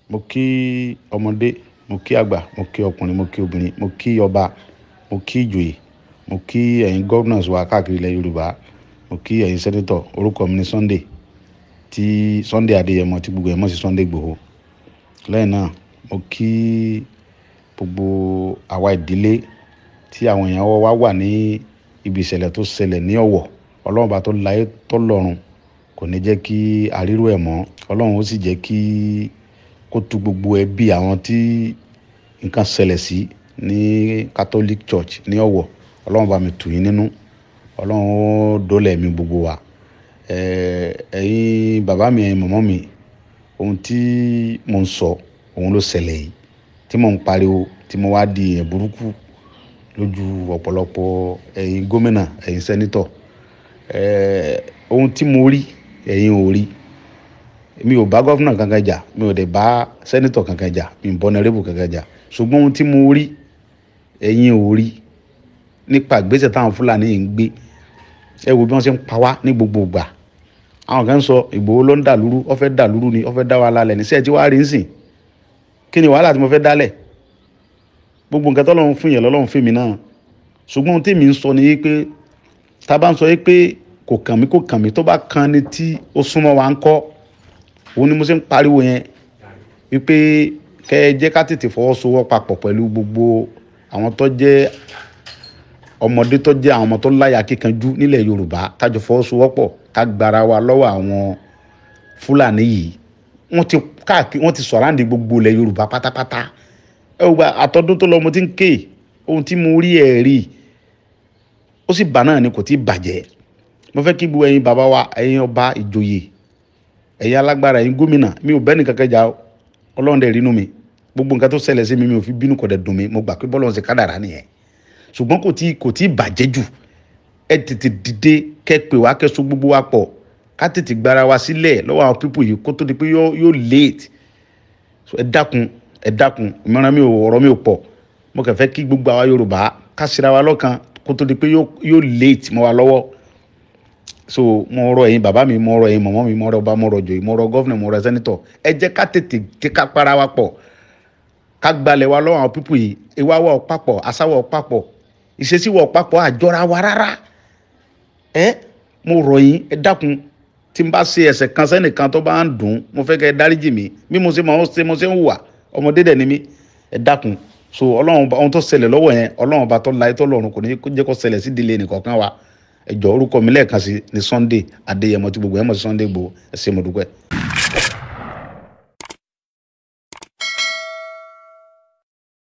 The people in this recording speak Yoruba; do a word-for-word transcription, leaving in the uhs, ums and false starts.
mo kí ọmọdé, mo kí àgbà, mo kí ọkùnrin, mo kí obìnrin, mo kí ọba, mo kí ìjòyè, mo kí ẹ̀yin governors wa káàkiri ilẹ̀ Yorùbá, mo kí ẹ̀yin senator. Orúkọ mi ni Sunday, tí Sunday Adéyẹmọ tí gbogbo ẹ̀ mọ̀ sí Sunday Igboho. Lẹ́yìn náà mo kí gbogbo àwa ìdílé tí àwọn èèyàn wa wà ní ibi ìṣẹ̀lẹ̀ tó ṣẹlẹ̀ ní Ọ̀wọ̀. Ọlọ́run bá tó láyé tó lọ́run kò ní jẹ́ kí àrírò ẹ̀ mọ́. Ọlọ́run ó sì jẹ́ kí kó tú gbogbo ẹbí àwọn tí nǹkan ṣẹlẹ̀ sí ní Catholic Church ní Ọ̀wọ̀. Ọlọ́run bá mi tù yín nínú. Ọlọ́run ó dólẹ̀ mi gbogbo wa. Ẹ̀yin bàbá mi, ẹ̀yin màmá mi, ohun tí mò ń sọ òun ló ṣẹlẹ̀ yìí, tí mò ń pariwo, tí mo wá di èèyàn burúkú lójú ọ̀pọ̀lọpọ̀ ẹ̀yin gómìnà, ẹ̀yin sẹ́nítọ̀. Ohun tí mo rí ẹ̀yin ò rí. Mi ò bá gọ́fúnà kankan jà, mi ò dẹ̀ bá sẹ́nítọ̀ kankan jà, mi ò bọ́ nẹ́rẹ́bù kankan jà. Ṣùgbọ́n ohun tí mo rí ẹ̀yin ò rí nípa ìgbésẹ̀ táwọn Fúlàní yìí ń gbé. Ẹ wo bí wọ́n ṣe ń pa wá ní gbogbo ìgbà. Àwọn kan sọ Ìgbòho ló ń dàlúrú, ó fẹ́ dàlúrú ni, ó fẹ́ dá wa lálẹ́ ní. Ṣé tí wàá rí nsìn? Kí ni wàhálà tí mo fẹ́ dálẹ̀? Gbogbo nǹkan t'Ọlọ́run fún yẹn l'Ọlọ́run fún mi náà. Ṣùgbọ́n ohun tí mi ń sọ ni pé tá a bá ń sọ pé kò kàn mí kò kàn mí, tó bá kan ni tí ó súnmọ́ wa ń kọ́. Òun ni mo ṣe ń pariwo yẹn wípé kẹ́ ẹ jẹ́ ká tètè fọwọ́sowọ́ papọ̀ pẹ̀lú gbogbo àwọn tó jẹ́ ọmọdé, tó jẹ́ àwọn ọmọ tó láyà kíkanjú nílẹ̀ Yorùbá. Ká jọ fọwọ́sowọ́pọ̀ ká gbára wa lọ́wọ́ àwọn Fúlàní yìí. Wọ́n ti káàkiri, wọ́n ti sọ̀ráǹdì gbogbo ilẹ̀ Yorùbá pátápátá. Ẹ wo gba àtọ́dún tó lọ mo ti ń ké ohun tí mo rí ẹ̀ rí, ó sì bà náà ni kò tí ì bàjẹ́. Mo fẹ́ kí gbogbo ẹ̀yin bàbá wa, ẹ̀yin ọba, ìjòyè, ẹ̀yin alágbára, ẹ̀yin gómìnà, mi ò bẹ́ni kankan jà. Ọlọ́run dẹ̀ rínú mi. Gbogbo nǹkan tó ṣẹlẹ̀ sí mi mi ò fi bínú, kò dẹ̀ dùn mí. Mo gbà pé bọ́lọ́run ṣe kádàrá nìyẹn. Ṣùgbọ́n kò tí kò tí ì bàjẹ́ jù. Ẹ tètè dìde kẹ́ pè wá, kẹ́ so gbogbo wa pọ̀, ká tètè gbára wa sílẹ̀ lọ́wọ́ àwọn pípù yìí kó tó di pé yóò yóò late. Ẹ dákun, ẹ dákun, ìmọ̀ràn mi ò, ọ̀rọ̀ mi ò pọ̀. Mo kàn fẹ́ kí gbogbo àwa Yorùbá ká ṣera wa lọ́kan kó tó di pé yóò yóò late mọ́ wa lọ́wọ́. So mo rọ̀ ẹ̀yin bàbá mi, mo rọ̀ ẹ̀yin màmá mi, mo rọ̀ ọba, mo rọ̀ ìjòyè, mo rọ̀ gọ́fìnà, mo rọ̀ sẹ́nítọ̀. Ẹ jẹ́ ká tètè jẹ́ ká para wa pọ̀, ká gbalẹ̀ wa lọ́wọ́ àwọn pípù yìí. Ìwà wa ò papọ̀, àṣà wa ò papọ̀, ìṣesí wa ò papọ̀, àjọra wa rárá. Ẹ mo rọ̀ yín, ẹ dákun, tí n bá ṣe ẹ̀ṣẹ̀ kan sẹ́nìkan tó bá ń dùn, mo fẹ́ kẹ́ ẹ dáríjì mi. Bí mo ṣe máa ń ṣe mo ṣe ń hùwà, ọmọdé dẹ̀ ni mí. Ẹ dákun. So Ọlọ́run, ohun tó ṣẹlẹ̀ lọ́wọ́ yẹn, Ọlọ́run bá tó láyé tó lọ́run kò ní jẹ́ kó ṣẹlẹ̀ sí ìdílé nìkọ̀ọ̀kan wa. Ẹ jọ̀ọ́, orúkọ mi lẹ́ẹ̀kan sí ni Sunday Adéyẹmọ tí gbogbo ẹ̀ mọ̀ sí Sunday Igboho. Ẹ ṣé mo dúpẹ́.